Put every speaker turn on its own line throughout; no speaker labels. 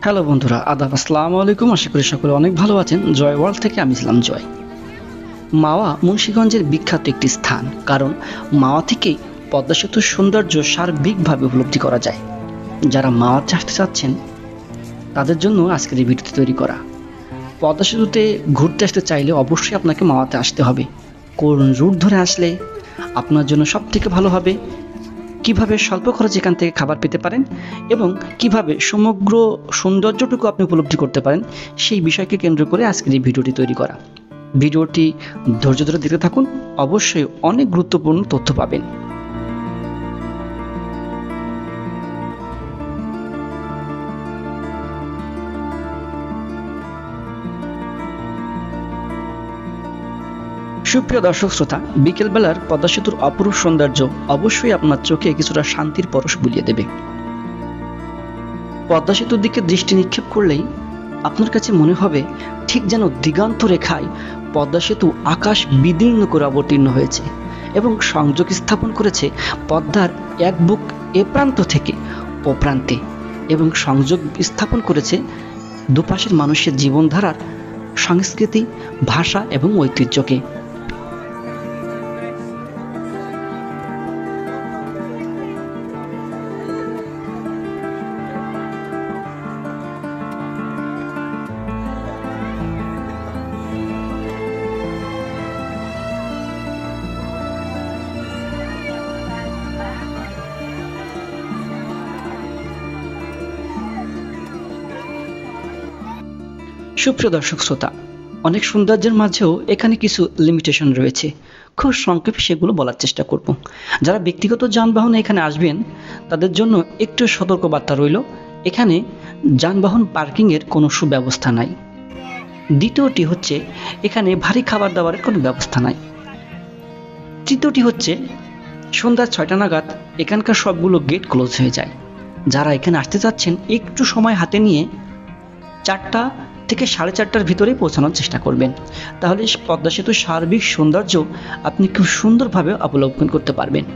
Hello বন্ধুরা, আদাব, আসসালামু আলাইকুম। আশা করি সকলে অনেক ভালো আছেন। জয় ওয়ার্ল্ড থেকে আমি ইসলাম জয়। মাওয়া মুন্সিগঞ্জের বিখ্যাত একটি স্থান, কারণ মাওয়া থেকেই পদ্মা সেতুর সৌন্দর্য সার্বিকভাবে উপলব্ধি করা যায়। যারা মাওয়াতে আসতে চাচ্ছেন তাদের জন্য আজকের এই ভিডিওটি তৈরি করা। পদ্মা সেতুতে ঘুরতে আসতে চাইলে অবশ্যই আপনাকে মাওয়াতে আসতে হবে। কোন রুট ধরে আসলে আপনার জন্য সব থেকে ভালো হবে, কিভাবে স্বল্প খরচে এখান থেকে খাবার পেতে পারেন এবং কিভাবে সমগ্র সৌন্দর্যটুকু আপনি উপলব্ধি করতে পারেন, সেই বিষয়কে কেন্দ্র করে আজকের এই ভিডিওটি তৈরি করা। ভিডিওটি ধৈর্য ধরে দেখতে থাকুন, অবশ্যই অনেক গুরুত্বপূর্ণ তথ্য পাবেন। সুপ্রিয় দর্শক শ্রোতা, বিকেলবেলার পদ্মা সেতুর অপরূপ সৌন্দর্য অবশ্যই আপনার চোখে কিছুটা শান্তির পরশ বুলিয়ে দেবে। পদ্মা সেতুর দিকে দৃষ্টি নিক্ষেপ করলেই আপনার কাছে মনে হবে ঠিক যেন দিগন্ত রেখায় পদ্মা সেতু আকাশ বিদীর্ণ করে অবতীর্ণ হয়েছে এবং সংযোগ স্থাপন করেছে পদ্মার এক বুক এ প্রান্ত থেকে ও প্রান্তে, এবং সংযোগ স্থাপন করেছে দুপাশের মানুষের জীবনধারার সংস্কৃতি, ভাষা এবং ঐতিহ্যকে। সুপ্রিয় দর্শক শ্রোতা, অনেক সৌন্দর্যের মাঝেও এখানে কিছু লিমিটেশন রয়েছে। খুব সংক্ষেপে সেগুলো বলার চেষ্টা করব। যারা ব্যক্তিগত যানবাহনে এখানে আসবেন তাদের জন্য একটু সতর্কবার্তা রইল, এখানে যানবাহন পার্কিংয়ের কোনো সুব্যবস্থা নাই। দ্বিতীয়টি হচ্ছে এখানে ভারী খাবার দাবারের কোনো ব্যবস্থা নাই। তৃতীয়টি হচ্ছে সন্ধ্যা 6টা নাগাদ এখানকার সবগুলো গেট ক্লোজ হয়ে যায়। যারা এখানে আসতে চাচ্ছেন একটু সময় হাতে নিয়ে 4টা থেকে 4:30টার ভিতরে পৌঁছানোর চেষ্টা করবেন, তাহলে পদ্মা সেতুর সার্বিক সৌন্দর্য আপনি খুব সুন্দরভাবে অবলোকন করতে পারবেন।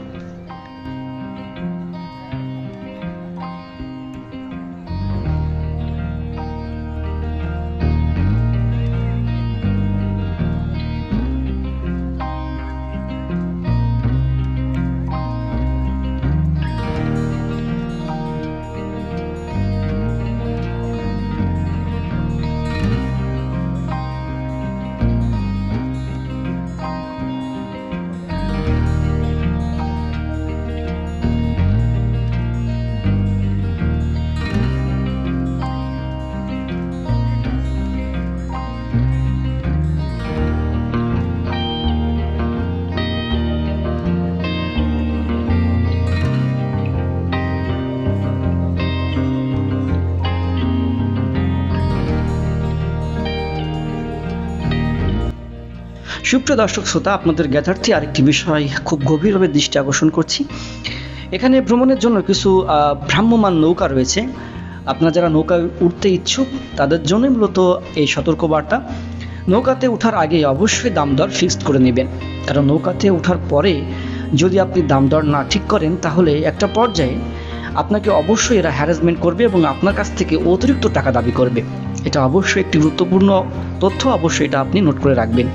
সুপ্রিয় দর্শক শ্রোতা, আপনাদের জ্ঞাতার্থে আরেকটি বিষয় খুব গভীরভাবে দৃষ্টি আকর্ষণ করছি। এখানে ভ্রমণের জন্য কিছু ভ্রাম্যমাণ নৌকা রয়েছে। আপনারা যারা নৌকায় উঠতে ইচ্ছুক তাদের জন্য মূলত এই সতর্কবার্তা। নৌকাতে ওঠার আগে অবশ্যই দাম দর ফিক্সড করে নেবেন, কারণ নৌকাতে ওঠার পরে যদি আপনি দাম দর না ঠিক করেন তাহলে একটা পর্যায়ে আপনাকে অবশ্যই এরা হ্যারাসমেন্ট করবে এবং আপনার কাছ থেকে অতিরিক্ত টাকা দাবি করবে। এটা অবশ্যই একটি গুরুত্বপূর্ণ তথ্য, অবশ্যই এটা আপনি নোট করে রাখবেন।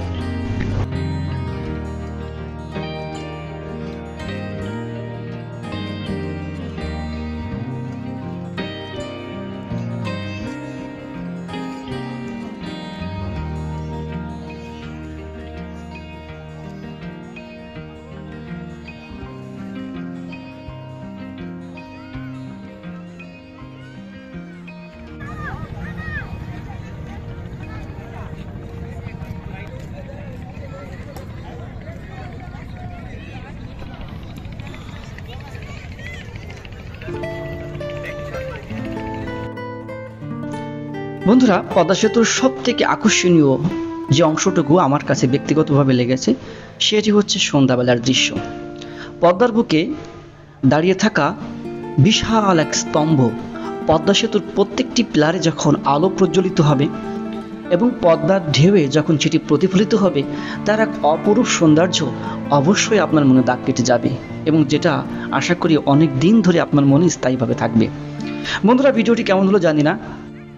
বন্ধুরা, পদ্মা সেতুর সব থেকে আকর্ষণীয় যে অংশটুকু আমার কাছে ব্যক্তিগতভাবে লেগেছে সেটি হচ্ছে সন্ধ্যাবেলার দৃশ্য। পদ্মার বুকে দাঁড়িয়ে থাকা বিশাল এক স্তম্ভ, পদ্মা সেতুর প্রত্যেকটি পিলারে যখন আলো প্রজ্বলিত হবে এবং পদ্মার ঢেউয়ে যখন সেটি প্রতিফলিত হবে, তার এক অপরূপ সৌন্দর্য অবশ্যই আপনার মনে দাগ কেটে যাবে এবং যেটা আশা করি অনেক দিন ধরে আপনার মনে স্থায়ীভাবে থাকবে। বন্ধুরা, ভিডিওটি কেমন হলো জানি না,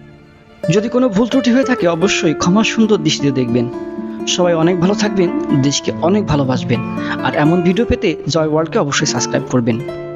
যদি কোনো ভুল ত্রুটি হয়ে থাকে অবশ্যই ক্ষমা সুন্দর দৃষ্টিতে দেখবেন। সবাই অনেক ভালো থাকবেন, দেশকে অনেক ভালোবাসবেন, আর এমন ভিডিও পেতে জয় ওয়ার্ল্ডকে অবশ্যই সাবস্ক্রাইব করবেন।